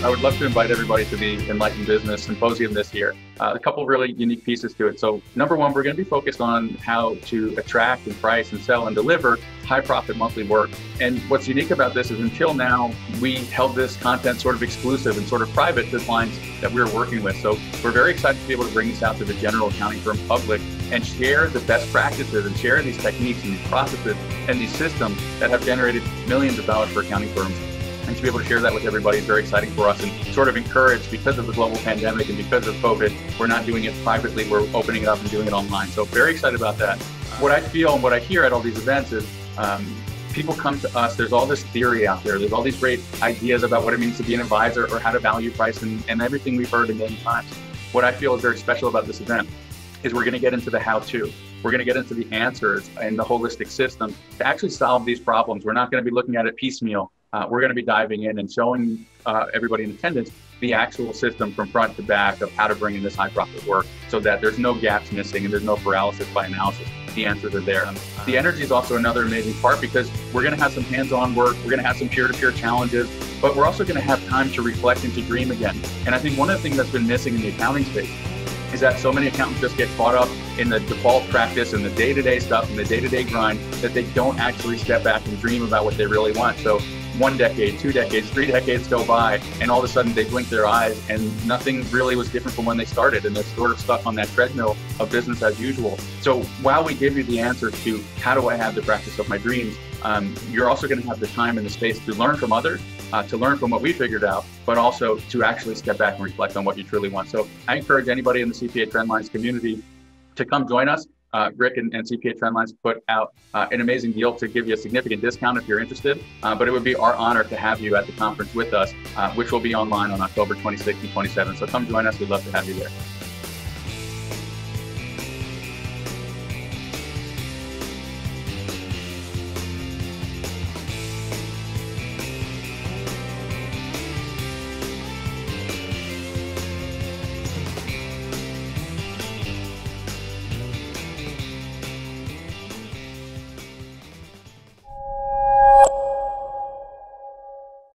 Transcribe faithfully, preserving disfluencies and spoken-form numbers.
I would love to invite everybody to the Enlightened Business Symposium this year. Uh, a couple really unique pieces to it. So number one, we're going to be focused on how to attract and price and sell and deliver high profit monthly work. And what's unique about this is until now, we held this content sort of exclusive and sort of private to clients that we were working with. So we're very excited to be able to bring this out to the general accounting firm public and share the best practices and share these techniques and these processes and these systems that have generated millions of dollars for accounting firms. And to be able to share that with everybody is very exciting for us and sort of encourage, because of the global pandemic and because of COVID, we're not doing it privately, we're opening it up and doing it online. So very excited about that. What I feel and what I hear at all these events is um, people come to us, there's all this theory out there, there's all these great ideas about what it means to be an advisor or how to value price and, and everything we've heard a million times. What I feel is very special about this event is we're going to get into the how-to. We're going to get into the answers and the holistic system to actually solve these problems. We're not going to be looking at it piecemeal. Uh, we're going to be diving in and showing uh, everybody in attendance the actual system from front to back of how to bring in this high profit work so that there's no gaps missing and there's no paralysis by analysis. The answers are there. The energy is also another amazing part because we're going to have some hands-on work. We're going to have some peer-to-peer challenges, but we're also going to have time to reflect and to dream again. And I think one of the things that's been missing in the accounting space is that so many accountants just get caught up in the default practice and the day-to-day stuff and the day-to-day grind that they don't actually step back and dream about what they really want. So one decade, two decades, three decades go by, and all of a sudden they blink their eyes and nothing really was different from when they started, and they're sort of stuck on that treadmill of business as usual. So while we give you the answers to how do I have the practice of my dreams, um, you're also going to have the time and the space to learn from others, uh, to learn from what we figured out, but also to actually step back and reflect on what you truly want. So I encourage anybody in the C P A Trendlines community to come join us. Uh, Rick and, and C P A Trendlines put out uh, an amazing deal to give you a significant discount if you're interested, uh, but it would be our honor to have you at the conference with us, uh, which will be online on October twenty-sixth and twenty-seventh. So come join us. We'd love to have you there.